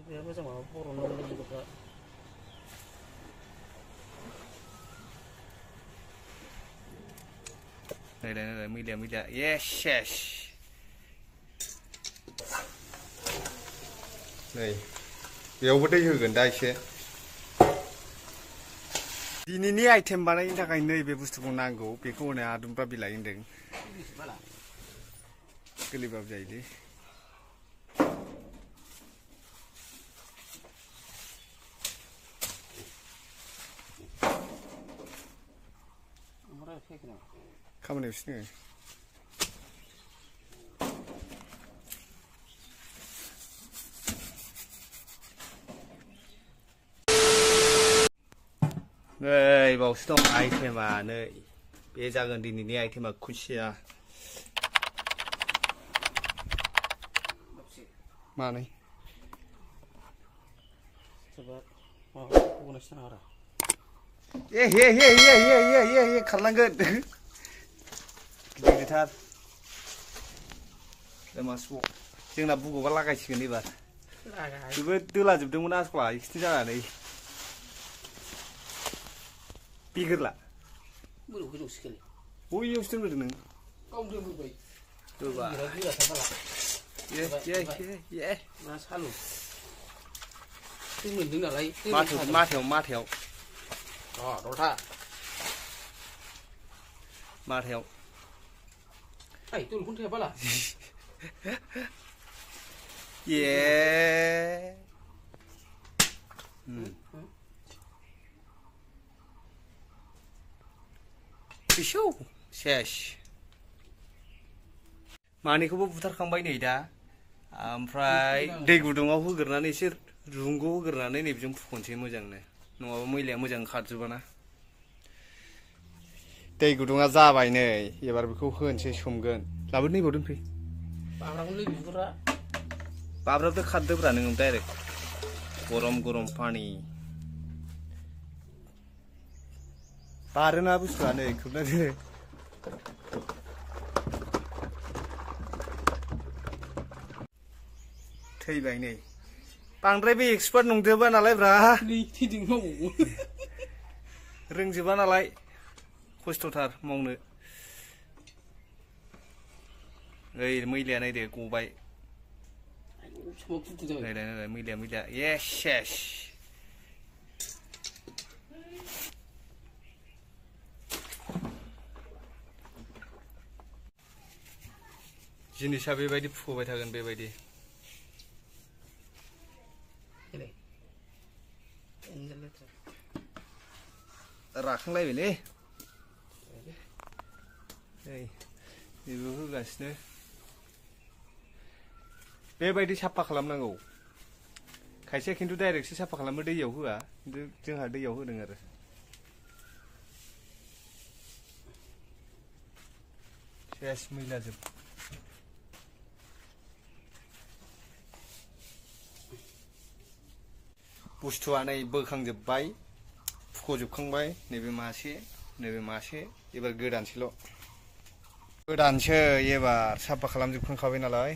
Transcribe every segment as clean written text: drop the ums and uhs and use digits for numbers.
Đây, media. Yes. Đây, बेयावबो दै होगोन दा एसे दिनैनि आइटेम बानायनो थाखाय नैबे बुस्थुखौ नांगौ बेखौ होनो आदुमब्रा बिलाइ होनदों गोरलैबाबो जायोलै खामानियावसो नोङो नै बावसो दं आइटेमा नै बे जागोन दिनैनि आइटेमा खुसिया मानै ए खारलांगोन गिदिरथार मासुआव जोंना बुगोबा लागायसिगोन एबार बेबो दोलाजोबदोंमोन आसला एक्सिडेन्ट जानानै बिगोरला बययावसो दोनबोदों नों माथायाव सेस मानैखौबो बुथारखांबाय नै दा ओमफ्राय दै गुदुङाव होग्रोनानै एसे रुंगौ होग्रोनानै नैबेजों फुख'नोसै मोजांनो नङाबा मैलाया मोजां खारजोबाना दै गुदुङा जाबाय नै एबार बेखौ होनोसै सोमगोन लाबो नैबाव दोनफै बाब्राबदो खारदोब्रा नोङो डाइरेक्ट गरम पानि बारोना बुस्थुआ नै खोबना दोनो थैबाय नै बांद्राय बे एक्सपार्ट नंजोबा नालाय ब्रा रोंजोबा नालाय खस्थ'थार मावनो ओइ मैलाया नायदो गबाय नायलाय मैलाया येस जिनिसा बेबायदि फुबाय थागोन बेबायदि राखांलायबायलै बेबो होगासिनो बेबायदि साफा खालामनांगौ खायसे खिन्थु डाइरेक्टसो साफा खालामो दैयाव होआ खिन्थु जोंहा दैयाव होदों आरो सेस मैला जोब बुस्थुआ नै बोखांजोबबाय फुख'जोबखांबाय नैबे मासे एबार गोदानसो एबार साफा खालामजोबखांखाबाय नालाय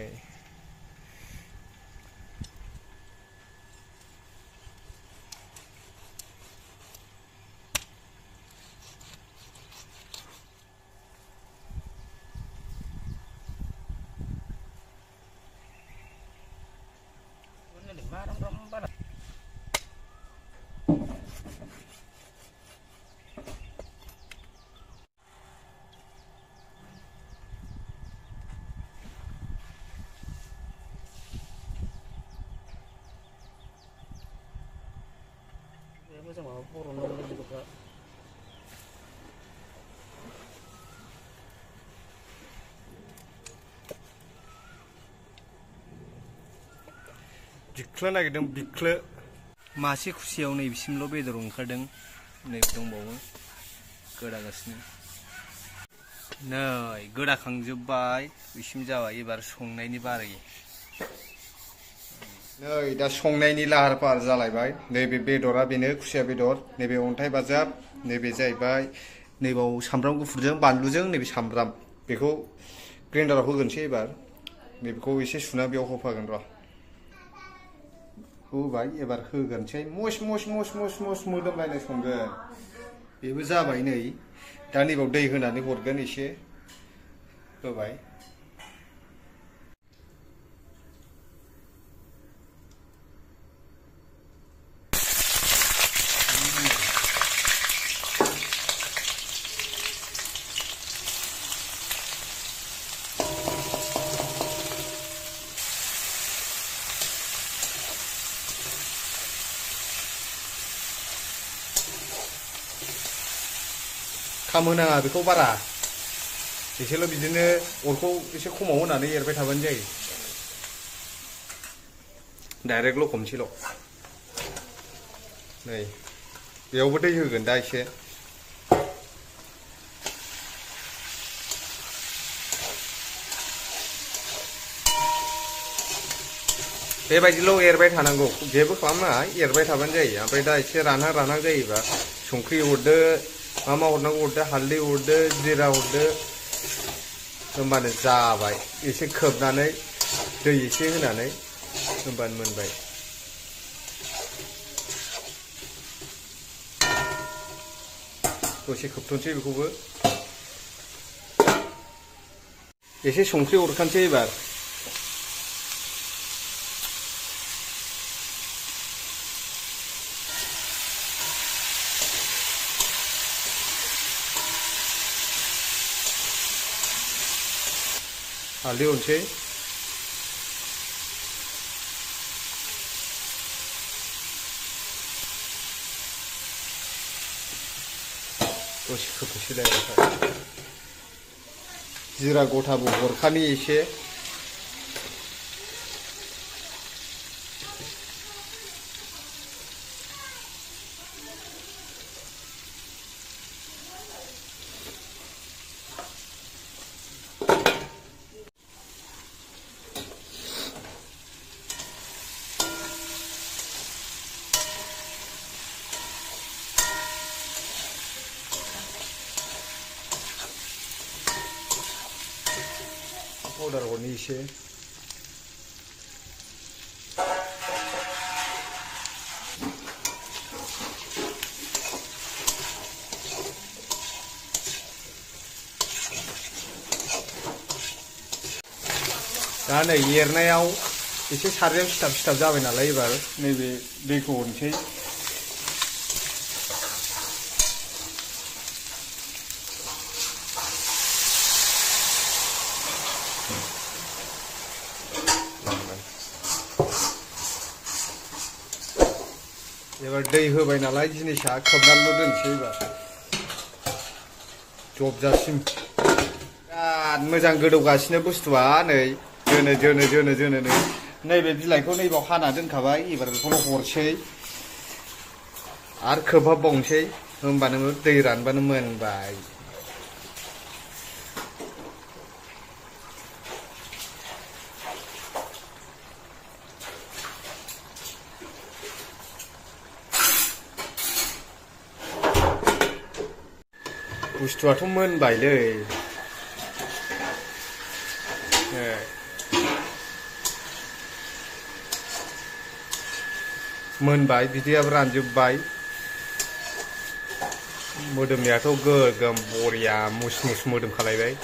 बिख्लो नागिरदों बिख्लो मासे खुसियाव नैबिसिमल' बेदर ओंखारदों नै दंबावो गोदागासिनो नै गोदाखांजोबबाय बिसिम जाबाय एबार संनायनि बारै नै दा संनायनि लाहार फाहार जालायबाय नैबे बेदरा बेनो खुसिया बेदर नैबे अन्थाइ बाजाब नैबे जाहैबाय नैबाव सामब्राम गुफुरजों बानलुजों नैबे सामब्राम बेखौ ग्राइन्डाराव होगोनसै एबार नैबेखौ एसे सुना बेयाव होफागोन र' होबाय एबार होगोनसै मस मस मस मस मस मोदोमलायनाय संगोन बेबो जाबाय नै दा नैबाव दै होनानै हरगोन एसे होबाय खामहोनाङा बेखौ बारा एसेल' बिदिनो अरखौ एसे खमाव होनानै एरबाय थाबानो जायो डाइरेक्ट लखबनोसैल' नै बेयावबो दै होगोन दा एसे बेबायदिल' एरबाय थानांगौ जेबो खालामनाङा एरबाय थाबानो जायो ओमफ्राय दा एसे रानहां रानहां जायोबा संख्रि हरदो मा हरनांगौ हरदो हालदै हरदो जिरा हरदो होमबानो जाबाय एसे खोबनानै दै एसे होनानै होमबानो मोनबाय दसे खोबथ'नोसै बेखौबो एसे संख्रि हरखानोसै एबार हालदै हरनोसै दसे खोबनोसैलाय जिरा गथाबो हरखानि एसे पाउडार हरनि एसे दा नै एरनायाव एसे सारायाव सिथाब सिथाब जाबाय नालाय एबार नैबे दैखौ हरनोसै एबार दै होबाय नालाय जिनिसा खोबनानैल' दोनसै एबार जबजासिम बिराद मोजां गोदौगासिनो बुस्थुआ नै जोनो नैबे बिलाइखौ नैबाव हाना दोनखाबाय एबार बेखौल' हरसै आरो खोबहाबबावनोसै होमबानो दै रानबानो मोनबाय बुस्थुआथ' मोनबायलै मोनबाय बिदैयाबो रानजोबबाय मोदोमनायाथ' गोगोम बरिया मुस मुस मोदोमखालायबाय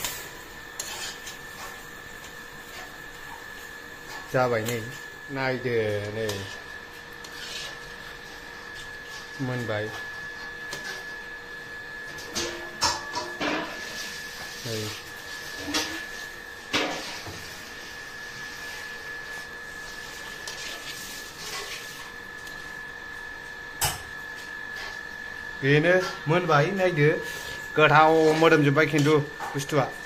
जाबाय नै नायदो नै मोनबाय नै बेनो मोनबाय नायदो गोथाव मोदोमजोबबाय खिन्थु बुस्थुआ